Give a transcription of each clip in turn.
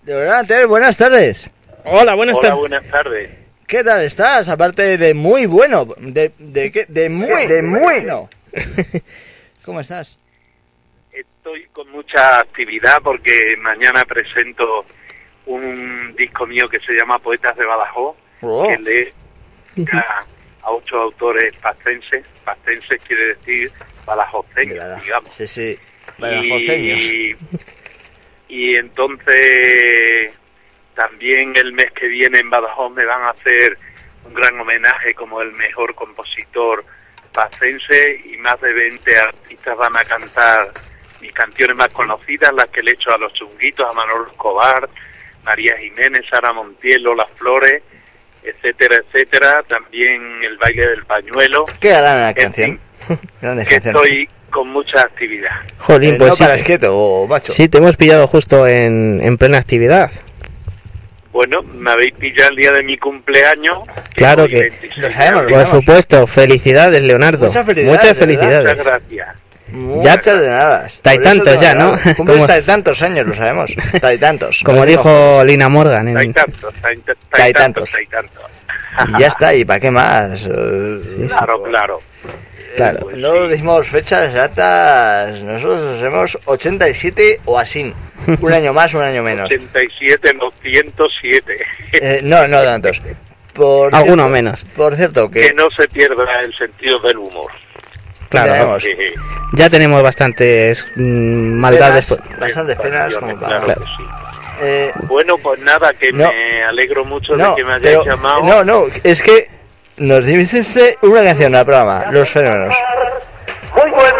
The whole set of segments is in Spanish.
Leonardo, buenas tardes. Hola, buenas tardes. Hola, buenas tardes. ¿Qué tal estás? Aparte de muy bueno. ¿De muy bueno? ¿Cómo estás? Estoy con mucha actividad porque mañana presento un disco mío que se llama Poetas de Badajoz, que lee a 8 autores pastenses. Pastenses quiere decir badajozeños, digamos. Sí, sí, badajozeños. Y entonces también el mes que viene en Badajoz me van a hacer un gran homenaje como el mejor compositor pacense, y más de 20 artistas van a cantar mis canciones más conocidas, las que le he hecho a Los Chunguitos, a Manolo Escobar, María Jiménez, Sara Montiel, Lola Flores, etcétera, etcétera. También el baile del pañuelo. ¿Qué hará la canción? Que estoy con mucha actividad. Jolín, pues no sí. paras quieto, macho. Sí, te hemos pillado justo en plena actividad. Bueno, me habéis pillado el día de mi cumpleaños. Claro hoy que 26 lo sabemos, de Por abril. supuesto, felicidades, Leonardo. Muchas felicidades, Muchas de verdad. felicidades. Muchas gracias. Muchas de nada. Taitantos ya, ¿no? Cumples Como- tantos años, lo sabemos. Taitantos. Como dijo Lina Morgan. Hay tantos, Taitantos. hay tantos. Y ya está, ¿y para qué más? Claro, claro. Claro. Pues No sí. decimos fechas exactas. Nosotros hacemos 87 o así. Un año más, un año menos. 87, no, 107. No tantos. Alguno menos. Por cierto, Que que no se pierda el sentido del humor. Claro, tenemos Que- ya tenemos bastantes maldades. bastantes penas como para... Claro que sí. Eh, Bueno, pues nada, que No. me alegro mucho no, de que me hayáis pero- llamado. no, es que nos dice una canción al programa, Los Fenómenos. Muy buenos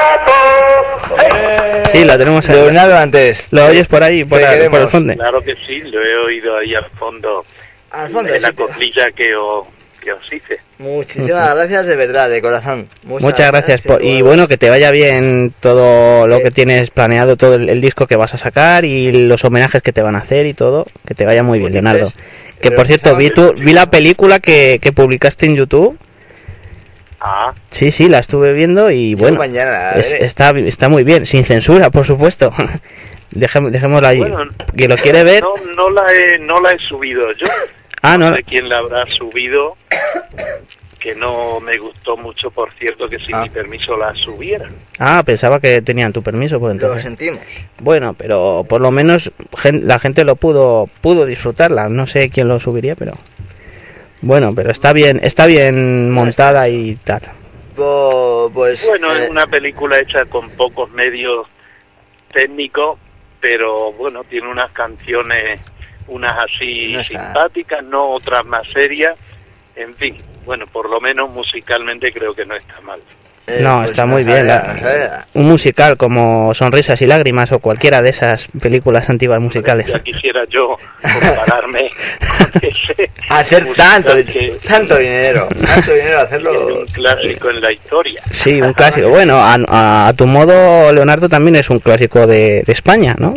ratos. Sí, la tenemos ahí. Leonardo antes. ¿Lo oyes por ahí, por Te el queremos. fondo? Claro que sí, lo he oído ahí al fondo, Al fondo, en la sí, tío. coplilla que os hice. Muchísimas gracias de verdad, de corazón. Muchas gracias. por Y bueno, que te vaya bien todo lo que tienes planeado, todo el disco que vas a sacar y los homenajes que te van a hacer y todo. Que te vaya muy bien, Leonardo. Que Pero por cierto, vi la película que publicaste en YouTube. Ah, Sí, la estuve viendo y bueno, mañana, está muy bien, sin censura, por supuesto. Dejémosla ahí. bueno, Quien lo quiere ver. no la he subido yo. Ah, no. No sé quién la habrá subido, que no me gustó mucho, por cierto, que sin mi permiso la subiera. Ah, pensaba que tenían tu permiso por Lo entonces. sentimos. Bueno, pero por lo menos la gente lo pudo disfrutarla. No sé quién lo subiría, pero bueno, pero está bien montada y tal. Pues Bueno, es una película hecha con pocos medios técnicos, pero bueno, tiene unas canciones, unas así No está. simpáticas, no otras más serias. En fin, bueno, por lo menos musicalmente creo que no está mal. No, pues está muy bien. Un musical como Sonrisas y Lágrimas o cualquiera de esas películas antiguas musicales. Ya quisiera yo compararme con ese hacer musical tanto dinero que hacerlo. es un clásico en la historia. Sí, un clásico. Bueno, a tu modo, Leonardo, también es un clásico de España, ¿no?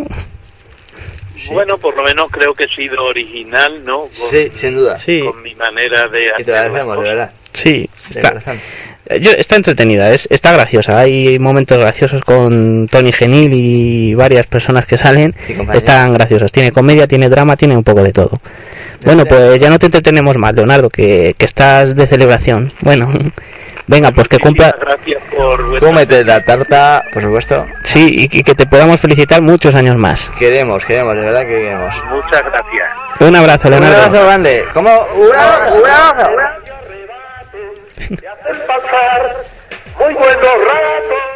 Bueno, por lo menos creo que he sido original, ¿no? Sí, sin duda. Sí, Con mi manera de Y te lo hacer las agradecemos, de cosas. verdad. sí. De corazón. Está entretenida, está graciosa. Hay momentos graciosos con Tony Genil y varias personas que salen. Y compañía. Están graciosos. Tiene comedia, tiene drama, tiene un poco de todo. Bueno, pues ya no te entretenemos más, Leonardo, que estás de celebración. Bueno, venga, pues que cumpla. Muchísimas gracias por vuestra Cómete la tarta, por supuesto. Sí, y que te podamos felicitar muchos años más. Queremos, de verdad que queremos. Muchas gracias. Un abrazo, Un Leonardo. abrazo grande. ¿Cómo? Un abrazo. Te hacen pasar muy buenos ratos.